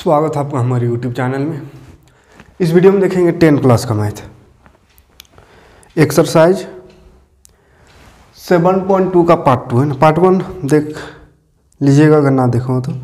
स्वागत है आपका हमारे YouTube चैनल में। इस वीडियो में देखेंगे 10 क्लास का मैथ एक्सरसाइज 7.2 का पार्ट 2 है ना। पार्ट 1 देख लीजिएगा अगर ना देखो तो,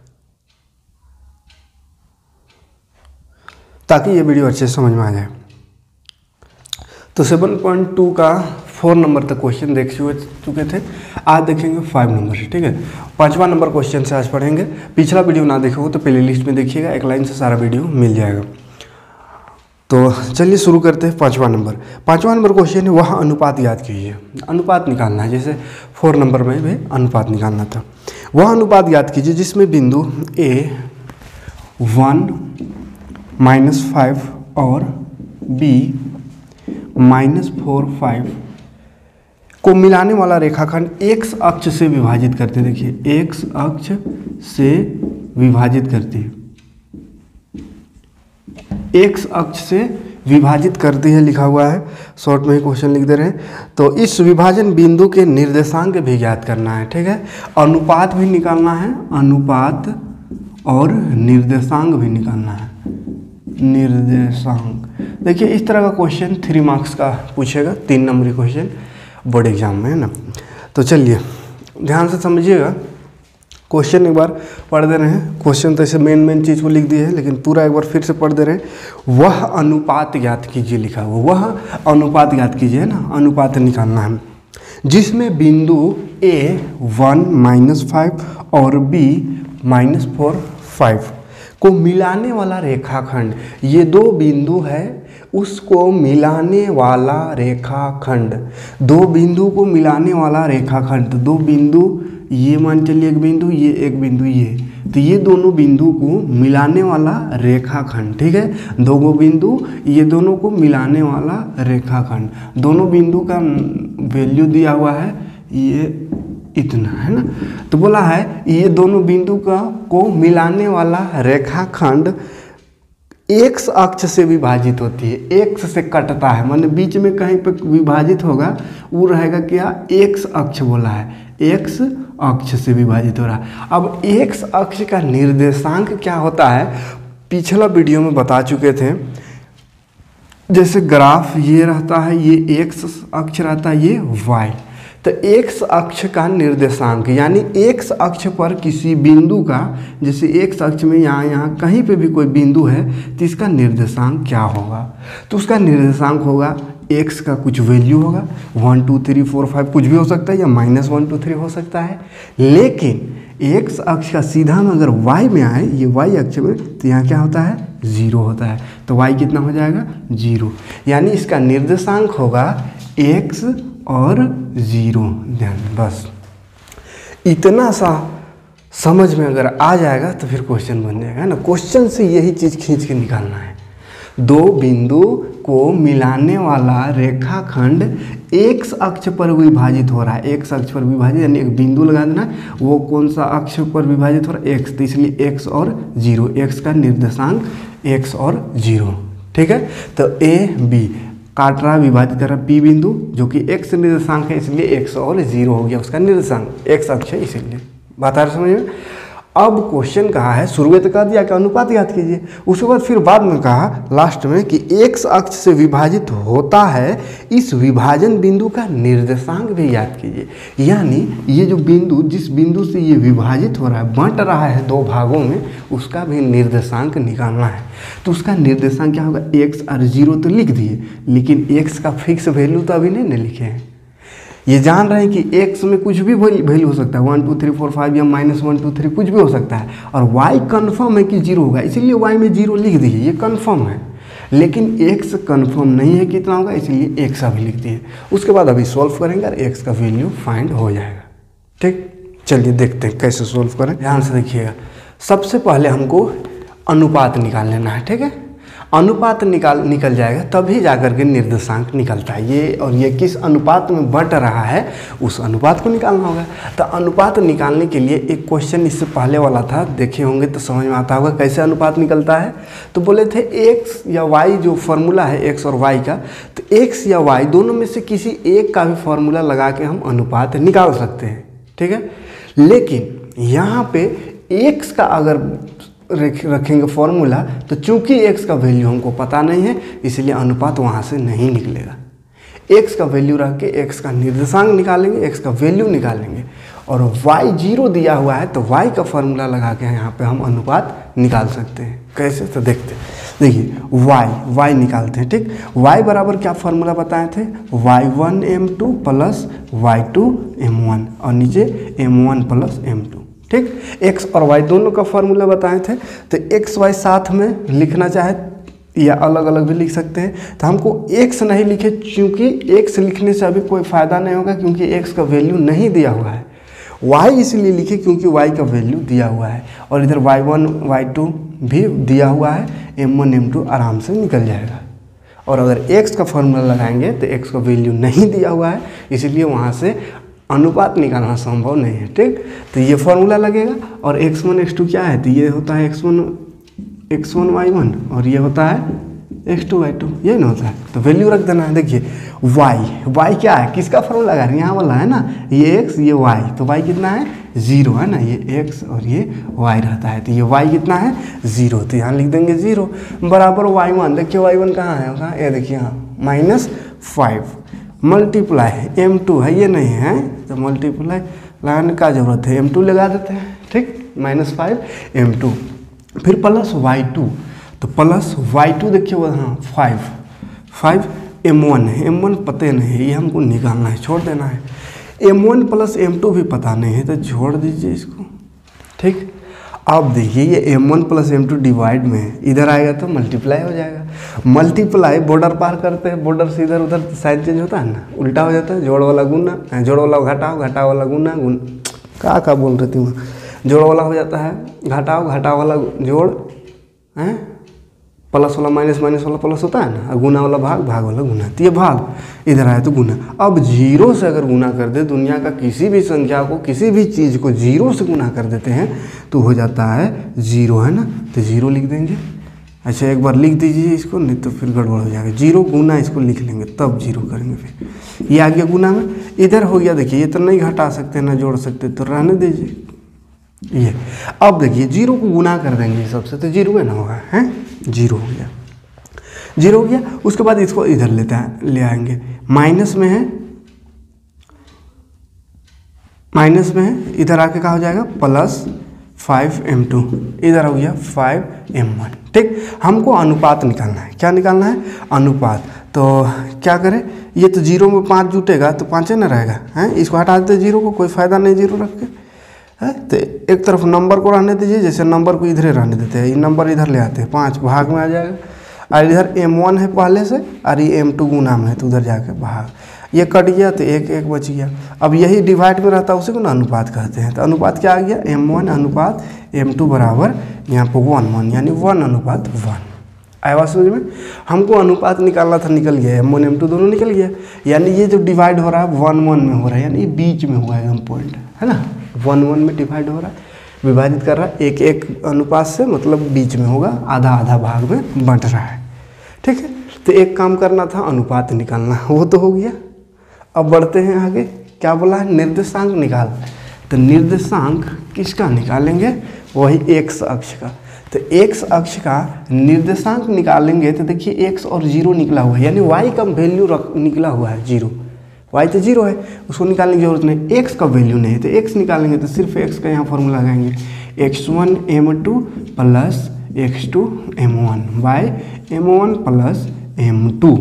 ताकि ये वीडियो अच्छे से समझ में आ जाए। तो 7.2 का 4 नंबर तक क्वेश्चन देख चुके थे। आज देखेंगे 5 नंबर से, ठीक है। 5वां नंबर क्वेश्चन से आज पढ़ेंगे। पिछला वीडियो ना देखो तो प्ले लिस्ट में देखिएगा, एक लाइन से सारा वीडियो मिल जाएगा। तो चलिए शुरू करते हैं। 5वां नंबर क्वेश्चन है, वह अनुपात याद कीजिए। अनुपात निकालना है, जैसे 4 नंबर में भी अनुपात निकालना था। वह अनुपात याद कीजिए जिसमें बिंदु A 1, -5 और B -4, 5 को मिलाने वाला रेखाखंड x अक्ष से विभाजित करते। देखिए x अक्ष से विभाजित करती है, x अक्ष से विभाजित करती है लिखा हुआ है। शॉर्ट में ही क्वेश्चन लिख दे रहे हैं। तो इस विभाजन बिंदु के निर्देशांक भी ज्ञात करना है, ठीक है। अनुपात भी निकालना है, अनुपात और निर्देशांक भी निकालना है, निर्देशांक। देखिए इस तरह का क्वेश्चन 3 मार्क्स का पूछेगा, 3 नंबरी क्वेश्चन बोर्ड एग्जाम में, है ना। तो चलिए ध्यान से समझिएगा। क्वेश्चन एक बार पढ़ दे रहे हैं। क्वेश्चन तो ऐसे मेन चीज़ को लिख दिए है, लेकिन पूरा एक बार फिर से पढ़ दे रहे हैं। वह अनुपात ज्ञात कीजिए लिखा हुआ, वह अनुपात ज्ञात कीजिए, है ना। अनुपात निकालना है जिसमें बिंदु A 1, -5 और B -4, 5 को मिलाने वाला रेखाखंड, ये 2 बिंदु है, उसको मिलाने वाला रेखाखंड, 2 बिंदु को मिलाने वाला रेखाखंड। 2 बिंदु, ये मान चलिए एक बिंदु, ये एक बिंदु, ये, तो ये दोनों बिंदु को मिलाने वाला रेखाखंड, ठीक है। 2 बिंदु, ये दोनों को मिलाने वाला रेखाखंड। दोनों बिंदु का वैल्यू दिया हुआ है, ये इतना, है ना। तो बोला है ये दोनों बिंदु को मिलाने वाला रेखाखंड x अक्ष से विभाजित होती है, x से कटता है, माने बीच में कहीं पे विभाजित होगा, वो रहेगा क्या, x अक्ष बोला है, x अक्ष से विभाजित हो रहा है। अब x अक्ष का निर्देशांक क्या होता है, पिछला वीडियो में बता चुके थे। जैसे ग्राफ ये रहता है, ये x अक्ष रहता है, ये y। तो x अक्ष का निर्देशांक, यानी x अक्ष पर किसी बिंदु का, जैसे x अक्ष में यहाँ कहीं पे भी कोई बिंदु है, तो इसका निर्देशांक क्या होगा। तो उसका निर्देशांक होगा x का कुछ वैल्यू होगा, 1 2 3 4 5 कुछ भी हो सकता है, या -1 2 3 हो सकता है। लेकिन x अक्ष का सीधा में अगर y में आए, ये y अक्ष में, तो यहाँ क्या होता है, 0 होता है। तो y कितना हो जाएगा, 0। यानी इसका निर्देशांक होगा x और 0। ध्यान, बस इतना सा समझ में अगर आ जाएगा तो फिर क्वेश्चन बन जाएगा, है ना। क्वेश्चन से यही चीज़ खींच के निकालना है। 2 बिंदु को मिलाने वाला रेखाखंड x अक्ष पर विभाजित हो रहा है, x अक्ष पर विभाजित, यानी एक बिंदु लगा देना, वो कौन सा अक्ष पर विभाजित हो रहा है, x, तो इसलिए x और 0, x का निर्देशांक x और 0, ठीक है। तो A B काट रहा, विभाजित कर रहा, P बिंदु जो कि x निर्देशांक है, इसलिए x और 0 हो गया उसका निर्देशांक, x अक्ष है इसीलिए। बात आ रही समझ में। अब क्वेश्चन कहा है, शुरू में तो कह दिया कि अनुपात याद कीजिए, उसके बाद फिर बाद में कहा लास्ट में कि x अक्ष से विभाजित होता है, इस विभाजन बिंदु का निर्देशांक भी याद कीजिए। यानी ये जो बिंदु, जिस बिंदु से ये विभाजित हो रहा है, बंट रहा है 2 भागों में, उसका भी निर्देशांक निकालना है। तो उसका निर्देशांक क्या होगा, x और 0 तो लिख दिए, लेकिन x का फिक्स वैल्यू तो अभी नहीं लिखे हैं। ये जान रहे हैं कि x में कुछ भी वैल्यू हो सकता है, 1 2 3 4 5 या -1 2 3 कुछ भी हो सकता है, और y कन्फर्म है कि 0 होगा, इसीलिए y में 0 लिख दिए, ये कन्फर्म है। लेकिन x कन्फर्म नहीं है कितना होगा, इसलिए x अभी लिख दिए। उसके बाद अभी सॉल्व करेंगे और x का वैल्यू फाइंड हो जाएगा, ठीक। चलिए देखते हैं कैसे सॉल्व करें। ध्यान से देखिएगा। सबसे पहले हमको अनुपात निकाल लेना है, ठीक है। अनुपात निकल जाएगा तभी जाकर के निर्देशांक निकलता है। ये और ये किस अनुपात में बंट रहा है, उस अनुपात को निकालना होगा। तो अनुपात निकालने के लिए एक क्वेश्चन इससे पहले वाला था, देखे होंगे तो समझ में आता होगा कैसे अनुपात निकलता है। तो बोले थे x या y, जो फॉर्मूला है x और y का, तो x या y दोनों में से किसी एक का भी फॉर्मूला लगा के हम अनुपात निकाल सकते हैं, ठीक है। लेकिन यहाँ पे x का अगर रखेंगे फॉर्मूला, तो चूंकि x का वैल्यू हमको पता नहीं है इसलिए अनुपात वहाँ से नहीं निकलेगा। x का वैल्यू रख के x का निर्देशांक निकालेंगे, x का वैल्यू निकालेंगे, और y 0 दिया हुआ है तो y का फॉर्मूला लगा के यहाँ पे हम अनुपात निकाल सकते हैं। कैसे, तो देखते हैं। देखिए y निकालते हैं, ठीक। y बराबर क्या फॉर्मूला बताए थे, y1 m2 plus y2 m1 और नीचे m1 प्लस m2, ठीक। x और y दोनों का फॉर्मूला बताए थे। तो x y साथ में लिखना चाहे या अलग अलग भी लिख सकते हैं। तो हमको x नहीं लिखे क्योंकि x लिखने से अभी कोई फ़ायदा नहीं होगा क्योंकि x का वैल्यू नहीं दिया हुआ है। y इसलिए लिखे क्योंकि y का वैल्यू दिया हुआ है, और इधर y1 y2 भी दिया हुआ है, m1 m2 आराम से निकल जाएगा। और अगर x का फॉर्मूला लगाएंगे तो x का वैल्यू नहीं दिया हुआ है इसलिए वहाँ से अनुपात निकालना संभव नहीं है, ठीक। तो ये फॉर्मूला लगेगा। और x1 x2 क्या है, तो ये होता है x1 y1 और ये होता है x2 y2, ये ना होता है। तो वैल्यू रख देना है। देखिए y क्या है, किसका फॉर्मूला लगा रहे हैं, यहाँ वाला है ना, ये x ये y, तो y कितना है 0 है ना, ये x और ये y रहता है, तो ये y कितना है 0, तो यहाँ लिख देंगे 0 बराबर y1। देखिए y1 कहाँ है, कहाँ, ये देखिए यहाँ -5 मल्टीप्लाई m2 है, ये नहीं है तो मल्टीप्लाई लगाने का जरूरत है, m2 लगा देते हैं, ठीक। -5 m2 फिर प्लस y2, तो प्लस y2 देखिए वहाँ 5 m1 है, m1 पता नहीं है, ये हमको निकालना है, छोड़ देना है। m1 प्लस m2 भी पता नहीं है तो छोड़ दीजिए इसको, ठीक। अब देखिए ये m1 प्लस m2 डिवाइड में है, इधर आएगा तो मल्टीप्लाई हो जाएगा। मल्टीप्लाई बॉर्डर पार करते हैं, बॉर्डर से इधर उधर साइड चेंज होता है ना, उल्टा हो जाता है, जोड़ वाला गुना, जोड़ वाला घटाओ, घटाओ वाला गुना, क्या बोल रही थी वहाँ, जोड़ वाला हो जाता है घटाओ, घटाओ वाला जोड़ है, प्लस वाला माइनस, माइनस वाला प्लस होता है ना, गुना वाला भाग, भाग वाला गुना, तो ये भाग इधर आया तो गुना। अब 0 से अगर गुना कर दे, दुनिया का किसी भी संख्या को, किसी भी चीज़ को 0 से गुना कर देते हैं तो हो जाता है 0, है ना, तो 0 लिख देंगे। अच्छा एक बार लिख दीजिए इसको, नहीं तो फिर गड़बड़ हो जाएगा। 0 गुना इसको लिख लेंगे तब 0 करेंगे, फिर ये आ गया गुना में, इधर हो गया। देखिए ये तो नहीं घटा सकते ना जोड़ सकते, तो रहने दीजिए ये। अब देखिए 0 को गुना कर देंगे सबसे, तो 0 ना होगा, है 0 हो गया, 0 हो गया। उसके बाद इसको इधर ले आएंगे, माइनस में है, इधर आके क्या हो जाएगा प्लस 5m2, इधर हो गया 5m1, ठीक। हमको अनुपात निकालना है, क्या निकालना है, अनुपात। तो क्या करें, ये तो 0 में 5 जुटेगा तो 5 ना रहेगा, है, इसको हटा देते 0 को, कोई फ़ायदा नहीं 0 रख के, है। तो एक तरफ नंबर को रहने दीजिए, जैसे नंबर को इधर रहने देते हैं, ये नंबर इधर ले आते हैं, 5 भाग में आ जाएगा, और इधर m1 है पहले से और ये m2 गुना में है तो उधर जाके भाग, ये कट गया तो 1 बच गया। अब यही डिवाइड में रहता है उसी को ना अनुपात कहते हैं। तो अनुपात क्या आ गया, m1 अनुपात m2 बराबर यहाँ पर 1 यानी 1:1। आया बात समझ में, हमको अनुपात निकालना था, निकल गया, m1 m2 दोनों निकल गया। यानी ये जो डिवाइड हो रहा है 1:1 में हो रहा है, यानी ये बीच में हुआ एकदम पॉइंट, है ना, 1:1 में डिवाइड हो रहा है, विभाजित कर रहा है 1:1 अनुपात से, मतलब बीच में होगा, आधा आधा भाग में बंट रहा है, ठीक है। तो एक काम करना था, अनुपात निकालना, वो तो हो गया। अब बढ़ते हैं आगे, क्या बोला है, निर्देशांक निकाल। तो निर्देशांक किसका निकालेंगे, वही x अक्ष का। तो x अक्ष का निर्देशांक निकालेंगे तो देखिए x और 0 निकला हुआ है, यानी y का वैल्यू निकला हुआ है 0, y तो 0 है, उसको निकालने की जरूरत नहीं, x का वैल्यू नहीं है तो x निकालेंगे। तो सिर्फ x का यहाँ फॉर्मूला लगाएंगे, x1 m2 plus x2 m1 bye m1 plus m2।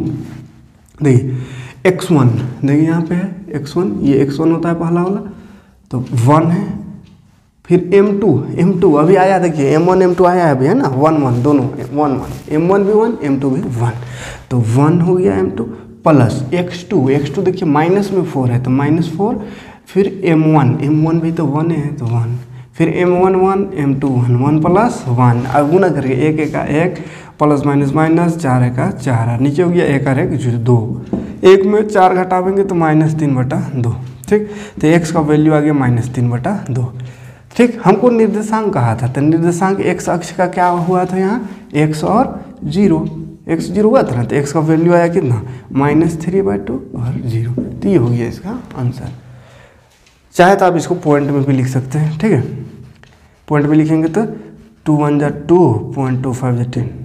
देखिए x1, देखिए यहाँ पे है x1, ये x1 होता है पहला वाला, तो 1 है। फिर m2 अभी आया, देखिए m1 m2 आया है अभी, है ना, 1 दोनों 1 m1 भी 1 m2 भी 1, तो 1 हो गया m2 प्लस x2 देखिए माइनस में 4 है तो -4, फिर m1 भी तो 1 है तो 1, फिर m1 1 m2 1 प्लस 1, अब गुना करके 1 का 1 प्लस माइनस माइनस 4 का 4, नीचे हो गया 1 और 1 2, 1 में 4 घटावेंगे तो -3/2, ठीक। तो x का वैल्यू आ गया -3/2, ठीक। हमको निर्देशांक कहा था, तो निर्देशांक x अक्ष का क्या हुआ था, यहाँ x और 0, x 0 हुआ था ना, तो x का वैल्यू आया कितना -3/2 और 0, तो ये हो गया इसका आंसर। चाहे तो आप इसको पॉइंट में भी लिख सकते हैं, ठीक है, पॉइंट में लिखेंगे तो 2 1 जा 2, 0.25 जा 10,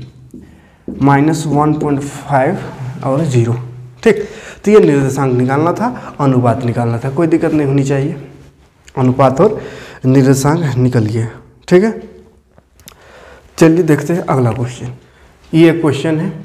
-1.5 और 0। ठीक, तो ये निर्देशांक निकालना था, अनुपात निकालना था, कोई दिक्कत नहीं होनी चाहिए। अनुपात और निर्देशांक निकल गया। ठीक है, चलिए देखते हैं अगला क्वेश्चन। ये क्वेश्चन है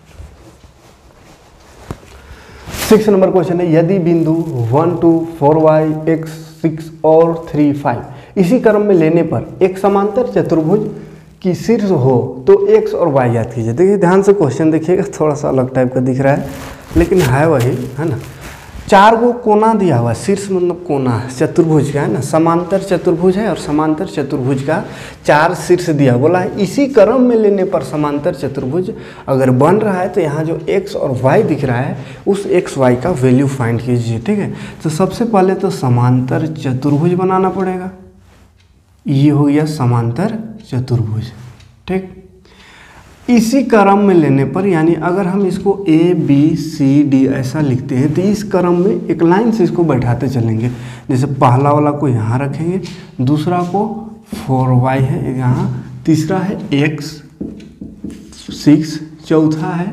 6 नंबर क्वेश्चन है, यदि बिंदु 1 2 4y x 6 और 3 5 इसी क्रम में लेने पर एक समांतर चतुर्भुज की शीर्ष हो तो x और y याद कीजिए। देखिए ध्यान से क्वेश्चन देखिएगा, थोड़ा सा अलग टाइप का दिख रहा है लेकिन है वही, है ना। 4 को कोना दिया हुआ, शीर्ष मतलब कोना चतुर्भुज का, है ना। समांतर चतुर्भुज है और समांतर चतुर्भुज का 4 शीर्ष दिया, बोला है इसी क्रम में लेने पर समांतर चतुर्भुज अगर बन रहा है तो यहाँ जो x और y दिख रहा है उस x y का वैल्यू फाइंड कीजिए। ठीक है, तो सबसे पहले तो समांतर चतुर्भुज बनाना पड़ेगा। ये हो गया समांतर चतुर्भुज। ठीक, इसी क्रम में लेने पर, यानी अगर हम इसको A B C D ऐसा लिखते हैं तो इस क्रम में एक लाइन से इसको बैठाते चलेंगे। जैसे पहला वाला को यहाँ रखेंगे, दूसरा को 4y है यहाँ, तीसरा है x 6, चौथा है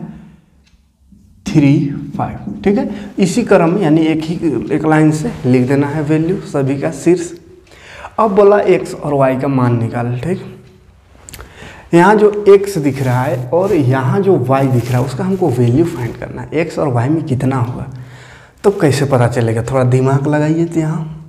3 5। ठीक है, इसी क्रम में यानी एक लाइन से लिख देना है वैल्यू सभी का शीर्ष। अब बोला x और y का मान निकाल। ठीक, यहाँ जो x दिख रहा है और यहाँ जो y दिख रहा है उसका हमको वैल्यू फाइंड करना है। x और y में कितना होगा तो कैसे पता चलेगा, थोड़ा दिमाग लगाइए। तो यहाँ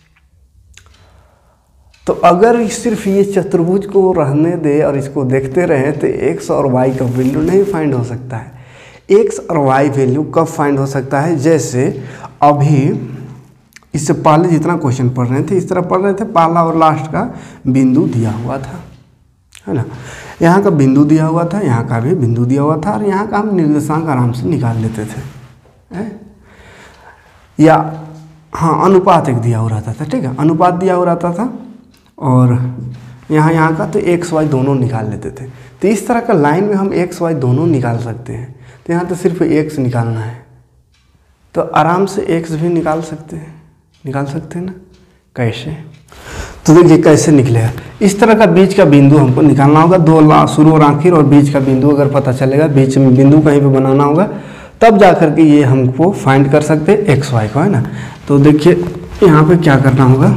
तो अगर सिर्फ ये चतुर्भुज को रहने दे और इसको देखते रहे तो x और y का वैल्यू नहीं फाइंड हो सकता है। x और y वैल्यू कब फाइंड हो सकता है, जैसे अभी इससे पहले जितना क्वेश्चन पढ़ रहे थे इस तरह पढ़ रहे थे, पहला और लास्ट का बिंदु दिया हुआ था, है ना। यहाँ का बिंदु दिया हुआ था, यहाँ का भी बिंदु दिया हुआ था और यहाँ का हम निर्देशांक आराम से निकाल लेते थे, या हाँ अनुपात एक दिया हो रहता था। ठीक है, अनुपात दिया हो रहता था और यहाँ का तो x y दोनों निकाल लेते थे। तो इस तरह का लाइन में हम x y दोनों निकाल सकते हैं। तो यहाँ तो सिर्फ x निकालना है तो आराम से x भी निकाल सकते हैं ना। कैसे, तो देखिए कैसे निकलेगा। इस तरह का बीच का बिंदु हमको निकालना होगा, दो शुरू और आखिर और बीच का बिंदु अगर पता चलेगा, बीच में बिंदु कहीं पे बनाना होगा तब जा कर के ये हमको फाइंड कर सकते हैं एक्स वाई को, है ना। तो देखिए यहाँ पे क्या करना होगा,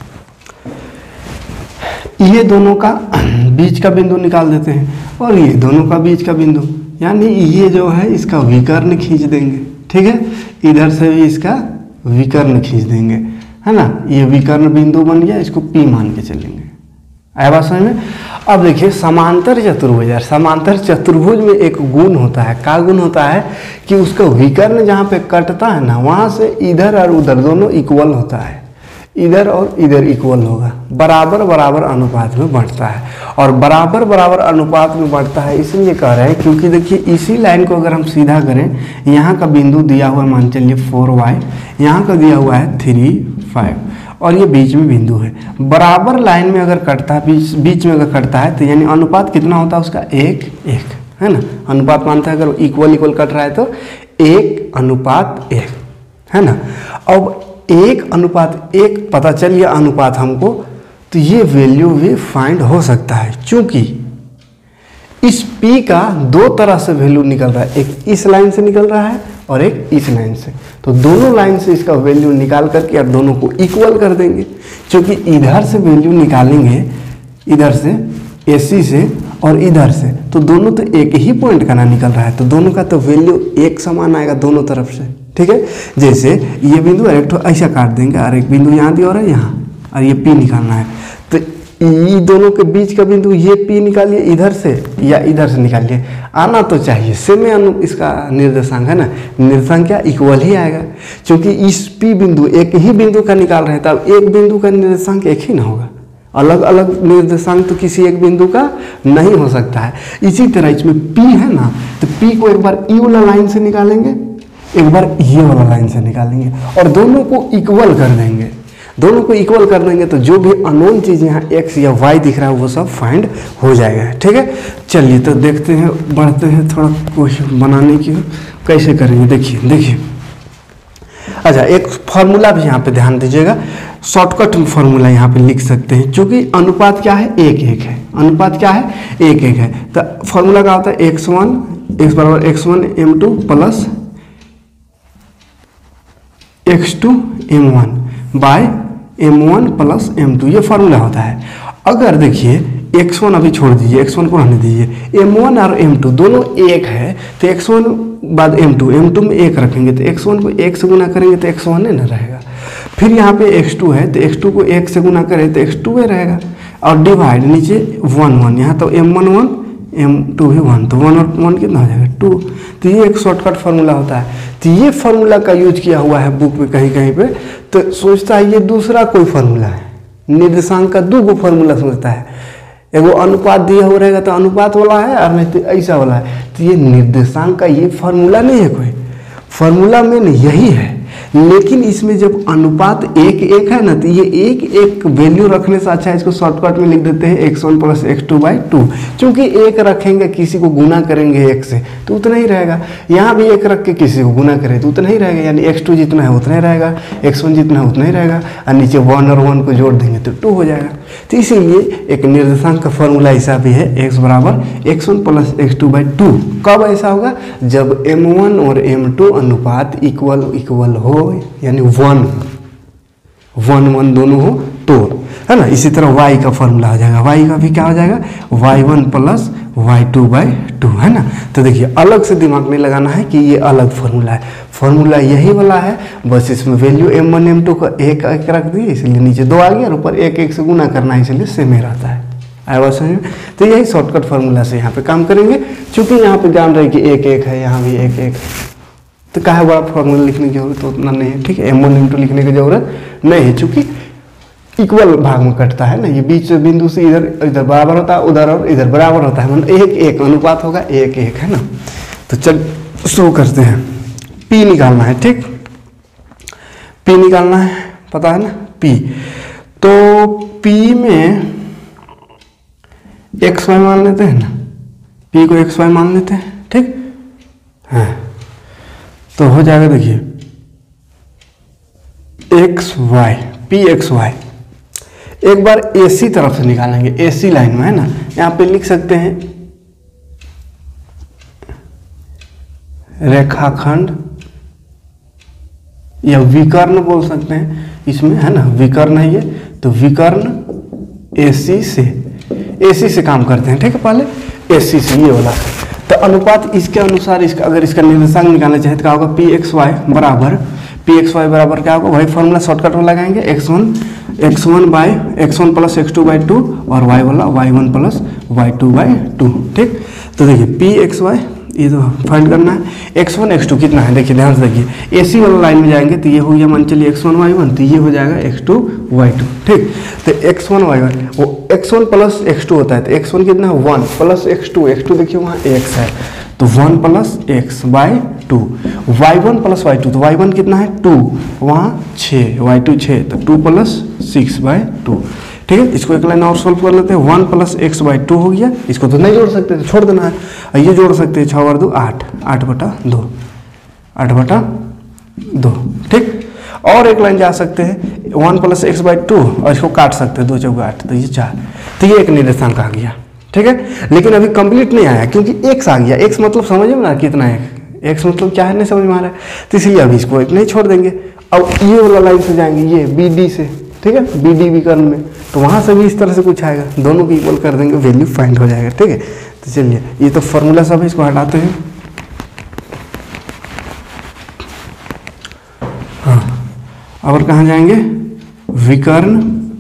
ये दोनों का बीच का बिंदु निकाल देते हैं और ये दोनों का बीच का बिंदु, यानी ये जो है इसका विकर्ण खींच देंगे। ठीक है, इधर से भी इसका विकर्ण खींच देंगे, है ना। ये विकर्ण बिंदु बन गया, इसको P मान के चलेंगे। आया बात समझ में। अब देखिए समांतर चतुर्भुज, यार समांतर चतुर्भुज में एक गुण होता है, क्या गुण होता है कि उसका विकर्ण जहाँ पे कटता है ना वहाँ से इधर और उधर दोनों इक्वल होता है, इधर और इधर इक्वल होगा, बराबर बराबर अनुपात में बढ़ता है। और बराबर बराबर अनुपात में बढ़ता है इसलिए कह रहे हैं क्योंकि देखिए इसी लाइन को अगर हम सीधा करें, यहाँ का बिंदु दिया हुआ मान चलिए 4y, यहाँ का दिया हुआ है 3 5 और ये बीच में बिंदु है। बराबर लाइन में अगर कटता है, बीच में अगर कटता है तो यानी अनुपात कितना होता है उसका 1 1, है ना। अनुपात मानता है अगर इक्वल कट रहा है तो 1:1, है ना। अब 1:1 पता चल गया अनुपात हमको, तो ये वैल्यू भी फाइंड हो सकता है चूंकि इस P का दो तरह से वैल्यू निकल रहा है, एक इस लाइन से निकल रहा है और एक इस लाइन से। तो दोनों लाइन से इसका वैल्यू निकाल करके आप दोनों को इक्वल कर देंगे, क्योंकि इधर से वैल्यू निकालेंगे, इधर से AC से और इधर से, तो दोनों तो एक ही पॉइंट का ना निकल रहा है, तो दोनों का तो वैल्यू एक समान आएगा दोनों तरफ से। ठीक है, जैसे ये बिंदु और एक तो ऐसा काट देंगे और एक बिंदु यहाँ दिया और यहाँ, और ये P निकालना है, तो ये दोनों के बीच का बिंदु ये P निकालिए इधर से या इधर से निकालिए, आना तो चाहिए सेम इसका निर्देशांक, है ना। निर्देशांक क्या इक्वल ही आएगा, क्योंकि इस P बिंदु एक ही बिंदु का निकाल रहे हैं, तब एक बिंदु का निर्देशांक एक ही ना होगा, अलग अलग निर्देशांक तो किसी एक बिंदु का नहीं हो सकता है। इसी तरह इसमें P है ना, तो P को एक बार ई वाला लाइन से निकालेंगे, एक बार ये वाला लाइन से निकालेंगे और दोनों को इक्वल कर देंगे। दोनों को इक्वल कर देंगे तो जो भी अननोन चीज़ यहाँ x या y दिख रहा है वो सब फाइंड हो जाएगा। ठीक है, चलिए तो देखते हैं, बढ़ते हैं थोड़ा क्वेश्चन बनाने की, कैसे करेंगे देखिए। अच्छा, एक फॉर्मूला भी यहाँ पे ध्यान दीजिएगा, शॉर्टकट फार्मूला यहाँ पे लिख सकते हैं, क्योंकि अनुपात क्या है, 1:1 है। अनुपात क्या है, 1:1 है। तो फार्मूला क्या होता है, x1 x1 m2 plus x2 m1 bye m1 plus m2, ये फार्मूला होता है। अगर देखिए x1 अभी छोड़ दीजिए, x1 को रहने दीजिए, m1 और m2 दोनों एक है, तो x1 बाद m2 में 1 रखेंगे, तो x1 को 1 से गुना करेंगे तो x1 नहीं ना रहेगा। फिर यहाँ पे x2 है, तो x2 को 1 से गुना करें तो x2 ही रहेगा, और डिवाइड नीचे 1 1, यहाँ तो m1 1 m2 भी 1, तो 1 और 1 कितना हो जाएगा 2। तो ये एक शॉर्टकट फार्मूला होता है। तो ये फार्मूला का यूज किया हुआ है बुक में कहीं कहीं पे, तो सोचता है ये दूसरा कोई फार्मूला है, निर्देशांक का 2 फार्मूला समझता है। एगो अनुपात दिया हुआ रहेगा तो अनुपात वाला है, और नहीं तो ऐसा वाला है। तो ये निर्देशांक का ये फार्मूला नहीं है, कोई फार्मूला में यही है। लेकिन इसमें जब अनुपात 1:1 है ना, तो ये 1:1 वैल्यू रखने से अच्छा है इसको शॉर्टकट में लिख देते हैं x1 प्लस x2/2, क्योंकि 1 रखेंगे किसी को गुना करेंगे 1 से तो उतना ही रहेगा। यहाँ भी 1 रख के किसी को गुना करें तो उतना ही रहेगा, यानी x2 जितना है उतना ही रहेगा, x1 जितना है उतना ही रहेगा, और नीचे 1 और 1 को जोड़ देंगे तो 2 हो जाएगा। तो इसीलिए एक निर्देशांक का फॉर्मूला ऐसा भी है, x बराबर x1 प्लस x2/2। कब ऐसा होगा, जब m1 और m2 अनुपात इक्वल हो, यानी 1 दोनों हो तो, है ना। इसी तरह y का फॉर्मूला हो जाएगा, y का भी क्या हो जाएगा, y1 प्लस y2/2, है ना। तो देखिए अलग से दिमाग नहीं लगाना है कि ये अलग फार्मूला है, फार्मूला यही वाला है, बस इसमें वैल्यू m1 m2 का 1 रख दिए, इसलिए नीचे 2 आ गया, और ऊपर 1 से गुना करना है, इसलिए सेम ही रहता है। आया बात समझ में। तो यही शॉर्टकट फार्मूला से यहाँ पे काम करेंगे, क्योंकि यहाँ पे जान रहे कि 1:1 है, यहाँ भी 1:1, तो कहा बड़ा फार्मूला लिखने की जरूरत तो उतना नहीं है, ठीक है। m1 m2 लिखने की जरूरत नहीं है, चूंकि इक्वल भाग में कटता है ना, ये बीच बिंदु से इधर बराबर होता है, उधर और इधर बराबर होता है, मतलब 1:1 अनुपात होगा, 1:1, है ना। तो चल शुरू करते हैं। P निकालना है, ठीक, P निकालना है, पता है ना P। तो P में xy मान लेते हैं ना, P को xy मान लेते हैं, ठीक है। तो हो जाएगा, देखिए xy pxy। एक बार AC तरफ से निकालेंगे, AC लाइन में, है ना। यहाँ पे लिख सकते हैं रेखाखंड या विकर्ण बोल सकते हैं इसमें, है ना, विकर्ण है ये, तो विकर्ण AC से काम करते हैं, ठीक है। पहले AC से ये वाला, तो अनुपात इसके अनुसार इसका अगर इसका निर्देशांक निकालना चाहे तो क्या होगा, pxy बराबर क्या होगा, वही फॉर्मूला शॉर्टकट में लगाएंगे, x1 प्लस x2/2 और y वाला y1 प्लस y2/2, ठीक। तो देखिए pxy ये तो फाइंड करना है, x1 x2 कितना है, देखिए ध्यान से देखिए, AC वाला लाइन में जाएंगे तो ये हो गया, मान चलिए x1 y1, तो ये हो जाएगा x2 y2, ठीक। तो x1 y1 वो x1 प्लस x2 होता है, तो x1 कितना है 1 प्लस x2 देखिए वहाँ x है, तो 1 plus x/2, y1 plus y2, तो y1 कितना है 2, वहाँ 6, y2 6, तो 2 प्लस 6/2, ठीक है। इसको एक लाइन और सोल्व कर लेते हैं, 1 प्लस x/2 हो गया, इसको तो नहीं जोड़ सकते, तो छोड़ देना है। और ये जोड़ सकते हैं, 6 और 2 8, 8/2, ठीक। और एक लाइन जा सकते हैं, 1 प्लस x/2, और इसको काट सकते हैं, 2 चौके 8, तो ये 4, तो ये एक निर्देशांक आ गया, ठीक है। लेकिन अभी कंप्लीट नहीं आया, क्योंकि x आ गया, x मतलब समझ में ना कितना है, x मतलब क्या है नहीं समझ में आ रहा है, तो इसलिए अभी इसको इतना ही छोड़ देंगे। अब ये वाला लाइन से जाएंगे, ये BD से, ठीक है, BD विकर्ण में, तो वहाँ से भी इस तरह से कुछ आएगा, दोनों को इक्वल कर देंगे, वैल्यू फाइंड हो जाएगा, ठीक है। तो चलिए ये तो फॉर्मूला सब है, इसको हटाते हैं। हाँ, और कहाँ जाएंगे, विकर्ण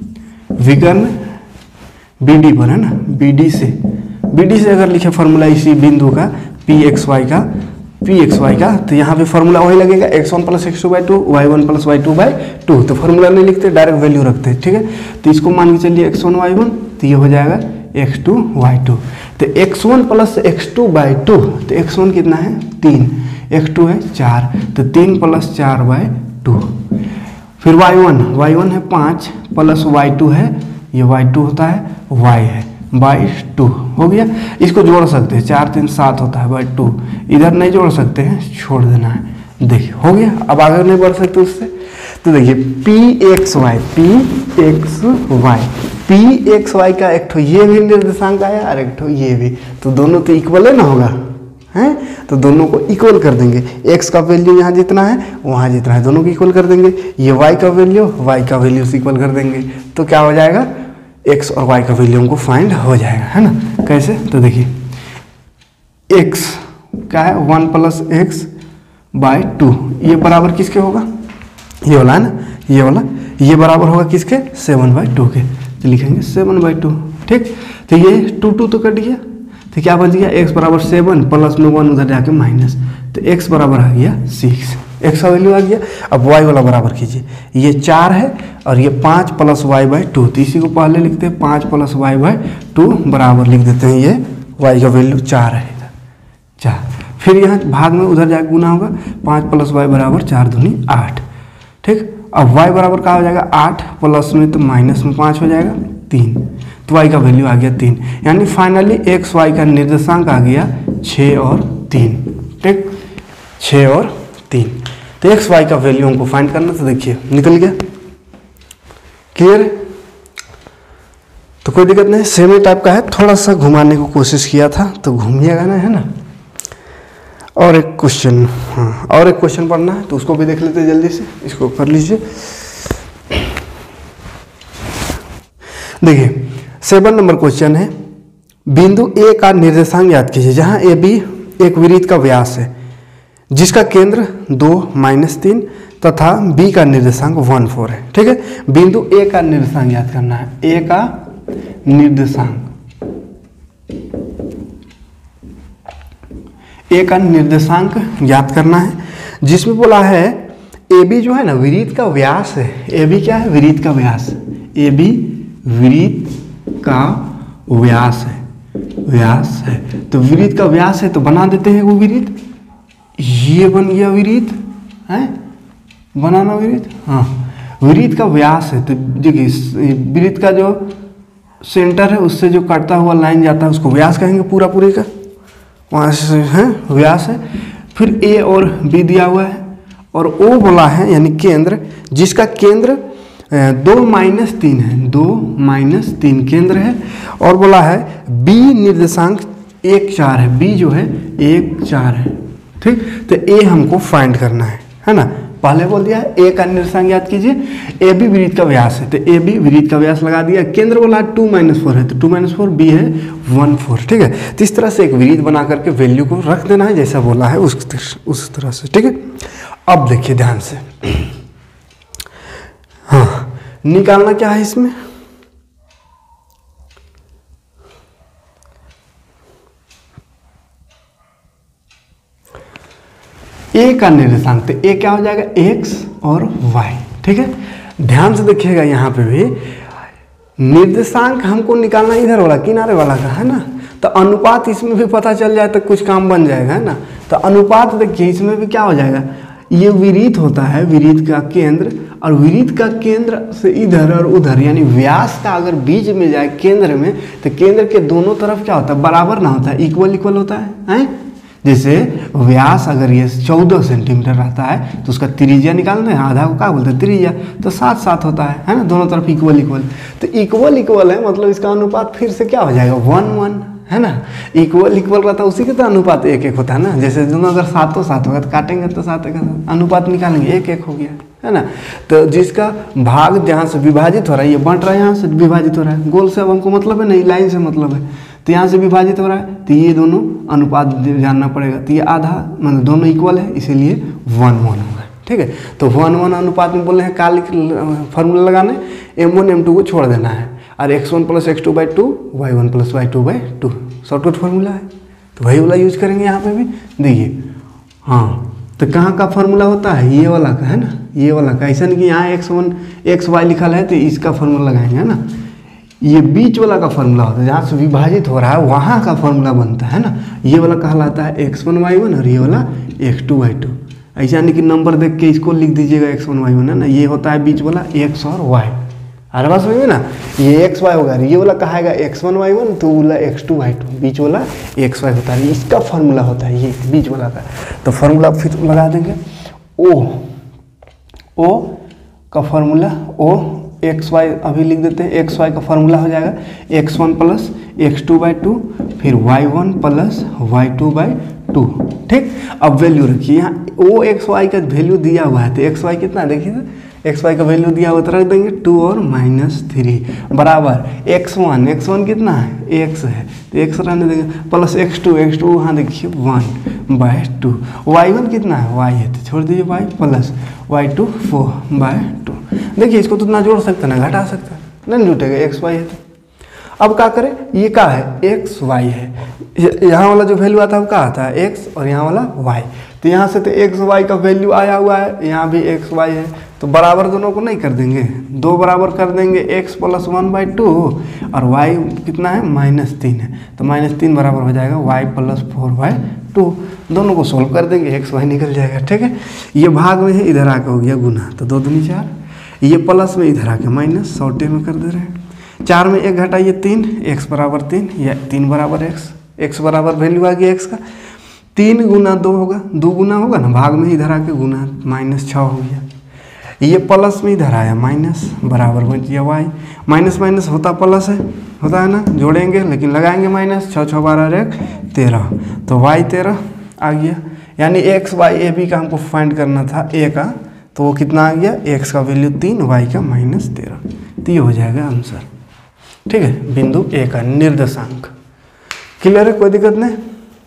BD पर, है ना, BD से अगर लिखे फार्मूला इसी बिंदु का pxy का, तो यहाँ पे फार्मूला वही लगेगा, x1 plus x2/2, y1 plus y2/2, तो फार्मूला नहीं लिखते, डायरेक्ट वैल्यू रखते हैं, ठीक है। तो इसको मान के चलिए x1 y1, तो ये हो जाएगा x2 y2, तो x1 प्लस x2/2, तो x1 कितना है 3, x2 है 4, तो 3 प्लस 4/2, फिर y1 है 5 प्लस y2 है, ये y2 होता है, y है /2 हो गया। इसको जोड़ सकते हैं, 4 3 7 होता है /2, इधर नहीं जोड़ सकते हैं, छोड़ देना है, देखिए हो गया। अब आगे नहीं बढ़ सकते उससे, तो देखिए पी एक्स वाई का एक ठो ये भी निर्देशांक आया और एक ठो ये भी, तो दोनों तो इक्वल है ना होगा, हैं, तो दोनों को इक्वल कर देंगे। x का वैल्यू यहाँ जितना है वहाँ जितना है, दोनों को इक्वल कर देंगे। ये y का वैल्यू से इक्वल कर देंगे, तो क्या हो जाएगा, x और y का वैल्यू हमको फाइंड हो जाएगा, है ना। कैसे, तो देखिए x क्या है 1 + x/2, ये बराबर किसके होगा, ये वाला है ना, ये वाला, ये बराबर होगा किसके 7/2 के, तो लिखेंगे 7/2, ठीक। तो ये 2 तो कट गया, तो क्या बच गया, x बराबर 7 प्लस में 1 उधर जाके माइनस, तो x बराबर आ गया 6, x का वैल्यू आ गया। अब y वाला बराबर कीजिए, ये 4 है और ये 5 + y/2, तो इसी को पहले लिखते हैं 5 + y/2 बराबर लिख देते हैं, ये y का वैल्यू 4 है, 4। फिर यहाँ भाग में उधर जाके गुना होगा, 5 + y बराबर 4 दूनी 8, ठीक। अब y बराबर क्या हो जाएगा 8 प्लस में तो माइनस में 5 हो जाएगा 3, तो y का वैल्यू आ गया 3, यानी फाइनली x y का निर्देशांक आ गया 6 और 3, ठीक, 6 और 3। तो x y का वैल्यू हमको फाइंड करना, तो देखिए निकल गया, क्लियर है, तो कोई दिक्कत नहीं। सेम ही टाइप का है, थोड़ा सा घुमाने की कोशिश किया था तो घूमिएगा ना, है ना। और एक क्वेश्चन, हाँ और एक क्वेश्चन पढ़ना है, तो उसको भी देख लेते हैं जल्दी से, इसको कर लीजिए। देखिए 7 नंबर क्वेश्चन है, बिंदु ए का निर्देशांक याद कीजिए, जहां ए बी एक वृत्त का व्यास है जिसका केंद्र 2 - 3 तथा बी का निर्देशांक 1 4 है, ठीक है। बिंदु ए का निर्देशांक याद करना है, ए का निर्देशांक, ए का निर्देशांक याद करना है, जिसमें बोला है ए बी जो है ना वृत्त का व्यास है, ए बी क्या है, वृत्त का व्यास, ए बी वृत्त का व्यास है, तो वृत्त का व्यास है तो बना देते हैं वो वृत्त, ये बन गया वृत्त, है बनाना वृत्त, हाँ वृत्त का व्यास है, तो देखिए वृत्त का जो सेंटर है उससे जो कटता हुआ लाइन जाता है उसको व्यास कहेंगे, पूरा पूरे का वहाँ से है व्यास है। फिर ए और बी दिया हुआ है और ओ बोला है यानी केंद्र, जिसका केंद्र 2 - 3 है, 2 - 3 केंद्र है, और बोला है बी निर्देशांक 1 4 है, बी जो है 1 4 है, ठीक। तो ए हमको फाइंड करना है ना, पहले बोल दिया है ए का निर्देशांक याद कीजिए, ए बी वृत्त का व्यास है, तो ए बी वृत्त का व्यास लगा दिया, केंद्र बोला 2 - 4 है, तो 2 - 4 बी है 1 4, ठीक है। तो इस तरह से एक वृत्त बना करके वैल्यू को रख देना है जैसा बोला है उस तरह से, ठीक है। अब देखिए ध्यान से, हाँ निकालना क्या है इसमें, ए का निर्देशांक, तो ए क्या हो जाएगा x और y, ठीक है। ध्यान से देखिएगा यहाँ पे भी निर्देशांक हमको निकालना इधर वाला किनारे वाला का है ना, तो अनुपात इसमें भी पता चल जाए तो कुछ काम बन जाएगा, है ना। तो अनुपात देखिए इसमें भी क्या हो जाएगा, ये वृत्त होता है, वृत्त का केंद्र, और वृत्त का केंद्र से इधर और उधर यानी व्यास का अगर बीच में जाए केंद्र में, तो केंद्र के दोनों तरफ क्या होता है, बराबर ना होता है, इक्वल होता है। जैसे व्यास अगर ये 14 सेंटीमीटर रहता है तो उसका त्रिज्या निकालना है, आधा को क्या बोलते हैं त्रिज्या, तो 7 होता है ना, दोनों तरफ इक्वल, तो इक्वल है, मतलब इसका अनुपात फिर से क्या हो जाएगा 1 1, है ना। इक्वल रहता है उसी के तो अनुपात 1 1 होता है ना, जैसे दोनों अगर 7 होगा तो काटेंगे तो 7 अनुपात निकालेंगे 1 1 हो गया, है ना। तो जिसका भाग जहाँ से विभाजित हो रहा है, ये बंट रहा है, यहाँ से विभाजित हो रहा है, गोल से अब हमको मतलब है नहीं, लाइन से मतलब है, तो यहाँ से विभाजित हो रहा है, तो ये दोनों अनुपात जानना पड़ेगा, तो ये आधा मतलब दोनों इक्वल है, इसीलिए 1 1 होगा, ठीक है। तो 1 1 अनुपात में बोले हैं काल फार्मूला लगाने, m1 m2 को छोड़ देना है, और x1 + x2/2 y1 + y2/2 shortcut formula है, तो वही वाला यूज करेंगे यहाँ पे भी। देखिए हाँ, तो कहाँ का फार्मूला होता है, ये वाला का, है ना, ये वाला का, ऐसा नहीं कि यहाँ x1 xy लिखा है तो इसका फार्मूला लगाएंगे, है ना। ये बीच वाला का फार्मूला होता है, जहाँ से विभाजित हो रहा है वहाँ का फार्मूला बनता है ना, ये वाला कहलाता है x1 y1 और ये वाला x2 y2, ऐसा नहीं कि नंबर देख के इसको लिख दीजिएगा x1 y1, है ना, ये होता है बीच वाला x और y, अरे बात समझ में ना, ये x y होगा, ये वाला कहाएगा x1 y1 तो वाला x2 y2, बीच वाला x y होता है, इसका फार्मूला होता है ये बीच वाला का। तो फार्मूला फिर लगा देंगे, ओ का फार्मूला ओ एक्स वाई अभी लिख देते हैं। एक्स वाई का फार्मूला हो जाएगा x1 प्लस x2/2 फिर y1 प्लस y2/2। ठीक, अब वैल्यू रखिए यहाँ ओ एक्स वाई का वैल्यू दिया हुआ है तो एक्स वाई कितना है देखिए तो एक्स वाई का वैल्यू दिया हुआ तो रख देंगे 2 और -3 बराबर x1 कितना है x है तो x रहने देंगे प्लस x2 वहाँ देखिए 1/2 y1 कितना है y है तो छोड़ दीजिए y प्लस y2 4/2। देखिए इसको तो ना जोड़ सकते ना घटा सकते, नहीं जुटेगा एक्स वाई है तो। अब क्या करें, ये क्या है एक्स वाई है, यहाँ वाला जो वैल्यू आता है वो क्या आता है एक्स और यहाँ वाला वाई, तो यहाँ से तो एक्स वाई का वैल्यू आया हुआ है, यहाँ भी एक्स वाई है तो बराबर दोनों को नहीं कर देंगे, दो बराबर कर देंगे एक्स प्लस 1/2 और वाई कितना है -3 है तो -3 बराबर हो जाएगा वाई प्लस 4/2। दोनों को सोल्व कर देंगे एक्स वाई निकल जाएगा। ठीक है, ये भाग में है इधर आके हो गया गुना तो 2 दूनी 4, ये प्लस में इधर आके माइनस सौटे में कर दे रहे हैं। 4 में 1 घटाइए 3, x बराबर 3 या 3 बराबर x बराबर वैल्यू आ गया x का 3 गुना 2 होगा, 2 गुना होगा ना, भाग में इधर आके गुना -6 हो गया। ये प्लस में इधर आया माइनस बराबर बच गया y, माइनस माइनस होता प्लस होता है ना, जोड़ेंगे लेकिन लगाएंगे माइनस, 6 6 12 1 13 तो y 13 आ गया। यानी x y a b का हमको फाइंड करना था a का, तो वो कितना आ गया x का वैल्यू 3 y का -13, तो ये हो जाएगा आंसर। ठीक है, बिंदु ए का निर्देशांक। क्लियर है, कोई दिक्कत नहीं।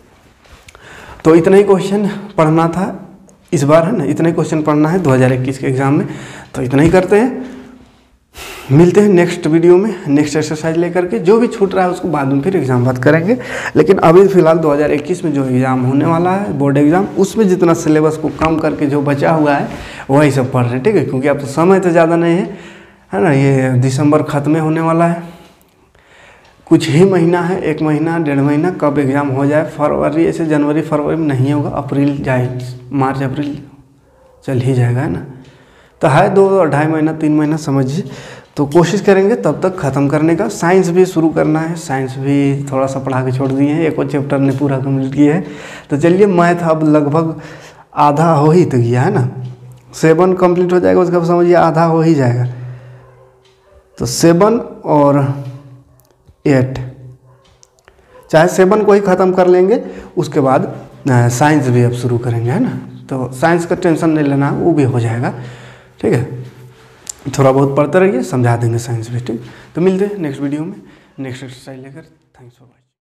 तो इतना ही क्वेश्चन पढ़ना था इस बार, है ना, इतना ही क्वेश्चन पढ़ना है 2021 के एग्जाम में, तो इतना ही करते हैं। मिलते हैं नेक्स्ट वीडियो में नेक्स्ट एक्सरसाइज लेकर के, जो भी छूट रहा है उसको बाद में फिर एग्जाम बात करेंगे। लेकिन अभी फिलहाल 2021 में जो एग्ज़ाम होने वाला है बोर्ड एग्ज़ाम, उसमें जितना सिलेबस को कम करके जो बचा हुआ है वही सब पढ़ रहे हैं। ठीक है, क्योंकि अब तो समय तो ज़्यादा नहीं है ना, ये दिसंबर खत्म होने वाला है, कुछ ही महीना है, 1 महीना 1.5 महीना, कब एग्ज़ाम हो जाए, फरवरी ऐसे जनवरी फरवरी में नहीं होगा, अप्रैल जाए, मार्च अप्रैल चल ही जाएगा, है ना, तो है 2 और 2.5 महीना 3 महीना समझिए। तो कोशिश करेंगे तब तक ख़त्म करने का। साइंस भी शुरू करना है, साइंस भी थोड़ा सा पढ़ा के छोड़ दिए हैं, एक और चैप्टर ने पूरा कंप्लीट किया है। तो चलिए मैथ अब लगभग आधा हो ही तो गया है ना, 7 कंप्लीट हो जाएगा, उसके बाद समझिए आधा हो ही जाएगा। तो 7 और 8 चाहे 7 को ही ख़त्म कर लेंगे, उसके बाद साइंस भी अब शुरू करेंगे, है ना, तो साइंस का टेंशन नहीं लेना, वो भी हो जाएगा। ठीक है, थोड़ा बहुत पढ़ते रहिए, समझा देंगे साइंस भी। ठीक, तो मिलते हैं नेक्स्ट वीडियो में नेक्स्ट एक्सरसाइज लेकर। Thanks for watching.